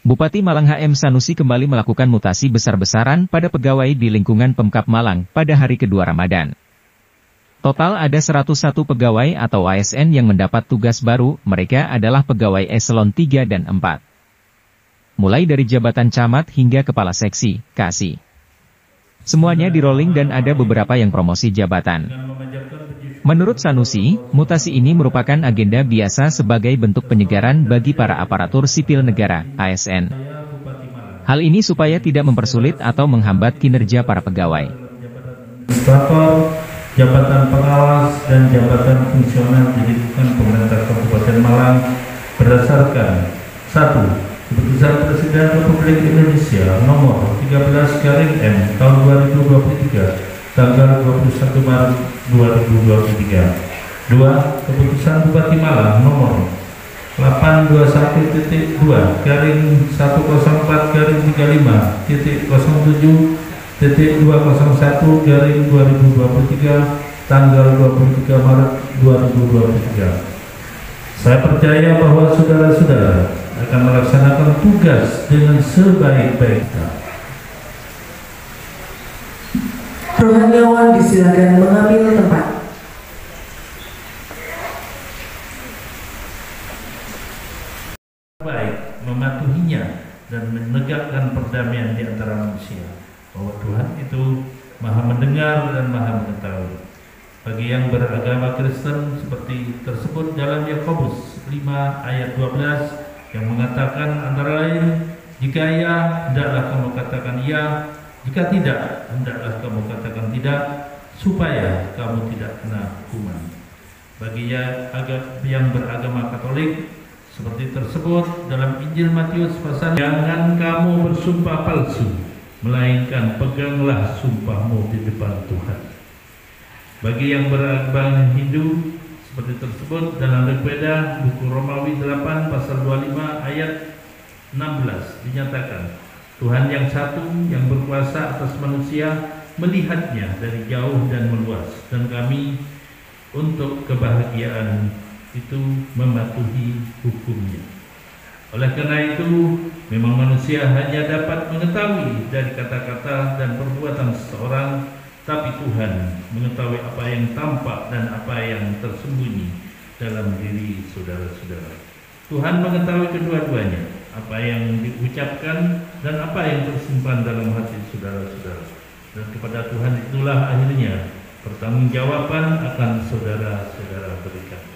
Bupati Malang HM Sanusi kembali melakukan mutasi besar-besaran pada pegawai di lingkungan Pemkab Malang pada hari kedua Ramadan. Total ada 101 pegawai atau ASN yang mendapat tugas baru, mereka adalah pegawai eselon 3 dan 4. Mulai dari jabatan camat hingga kepala seksi, KASI. Semuanya di-rolling dan ada beberapa yang promosi jabatan. Menurut Sanusi, mutasi ini merupakan agenda biasa sebagai bentuk penyegaran bagi para aparatur sipil negara, ASN. Hal ini supaya tidak mempersulit atau menghambat kinerja para pegawai. Jabatan pengawas dan jabatan fungsional di lingkungan pemerintah Kabupaten Malang berdasarkan 1. Keputusan Presiden Republik Indonesia nomor 13/M tahun 2023 tanggal 21 Maret 2023. 2. Keputusan Bupati Malang nomor 821.2-104.5.01/2023 tanggal 23 Maret 2023. Saya percaya bahwa saudara-saudara akan melaksanakan tugas dengan sebaik-baiknya. Rohaniawan disilakan mengambil tempat. Baik, mematuhinya dan menegakkan perdamaian di antara manusia, bahwa Tuhan itu Maha mendengar dan Maha mengetahui. Bagi yang beragama Kristen seperti tersebut dalam Yakobus 5 ayat 12 yang mengatakan antara lain, jika ya, hendaklah kamu katakan ya, jika tidak, hendaklah kamu katakan tidak, supaya kamu tidak kena hukuman. Bagi yang beragama Katolik seperti tersebut dalam Injil Matius pasal, jangan kamu bersumpah palsu, melainkan peganglah sumpahmu di depan Tuhan. Bagi yang beragama Hindu seperti tersebut dalam Rigveda buku Romawi 8 pasal 25 ayat 16 dinyatakan, Tuhan yang satu yang berkuasa atas manusia melihatnya dari jauh dan meluas, dan kami untuk kebahagiaan itu mematuhi hukumnya. Oleh karena itu, memang manusia hanya dapat mengetahui dari kata-kata dan perbuatan seseorang, tapi Tuhan mengetahui apa yang tampak dan apa yang tersembunyi dalam diri saudara-saudara. Tuhan mengetahui kedua-duanya, apa yang diucapkan dan apa yang tersimpan dalam hati saudara-saudara. Dan kepada Tuhan itulah akhirnya pertanggungjawaban akan saudara-saudara berikan.